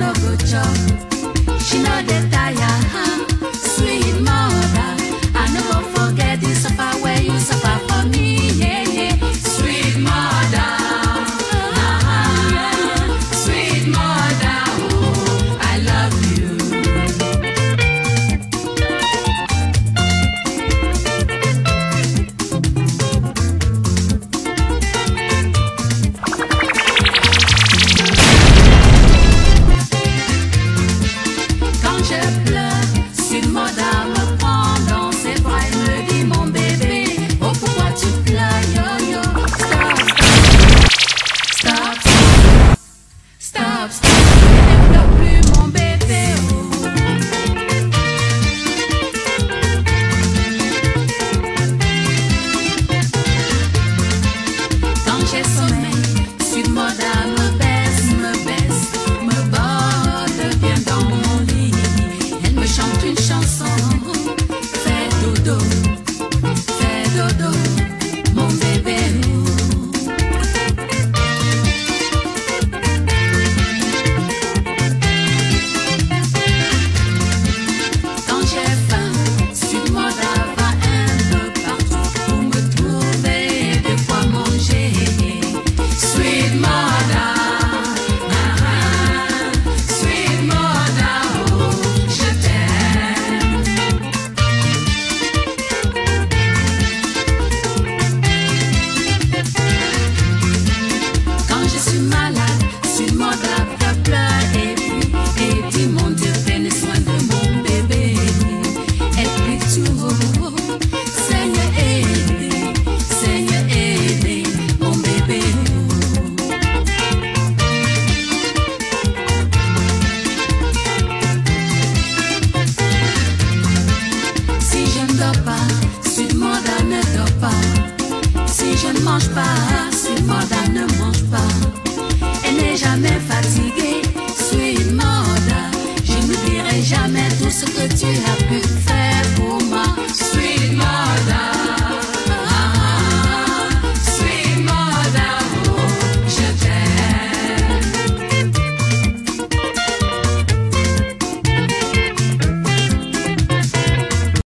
no go chop. She no dey tire, huh? Sweet mother, I no go forget the suffer where you suffer for me, yeah, yeah. Sweet mother, sweet mother, oh, I love you. Quand je pleure, sweet mother me prend